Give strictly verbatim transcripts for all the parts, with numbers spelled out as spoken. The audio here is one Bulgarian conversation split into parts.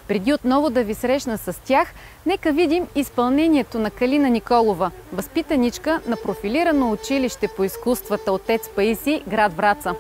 Преди отново да ви срещна с тях, нека видим изпълнението на Калина Николова, възпитаничка на профилирано училище по изкуствата Отец Паисий, град Враца.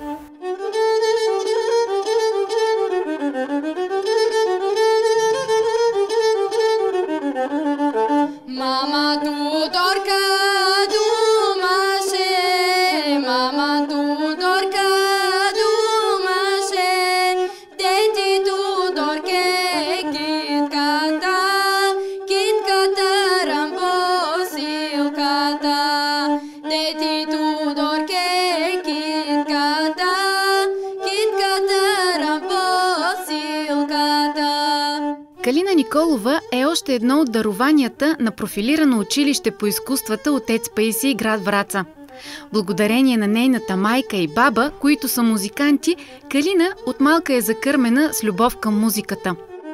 Мама Тудорка думаше, мама Тудорка думаше, дети Тудорке китката, китката рамбосилката, дети Тудорке китката, китката рамбосилката. Калина Николова е още едно от дарованията на профилирано училище по изкуствата Отец Паисий, град Враца. Благодарение на нейната майка и баба, които са музиканти, Калина от малка е закърмена с любов към музиката.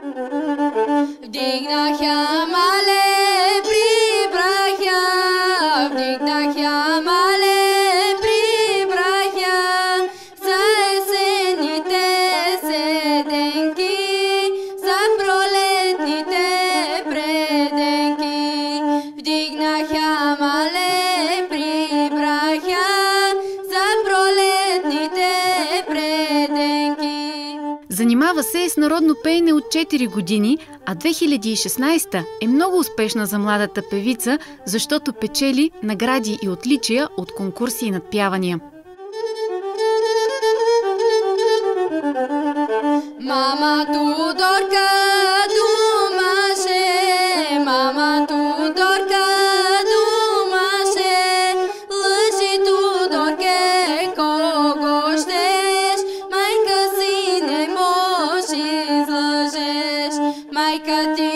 Вдигнах я мале, прибрах я, вдигнах я мале, прибрах я, за есенните седенки, за пролетните преденки. Вдигнах я мале, прибрах я, за пролетните преденки. Занимава се с народно пеене от четири години, а две хиляди и шестнадесета е много успешна за младата певица, защото печели награди и отличия от конкурси и надпявания. Мама Тудорка думаше, мама Тудорка думаше, лъжи Тудорке кого щеш, майка си не може излъжеш, майка ти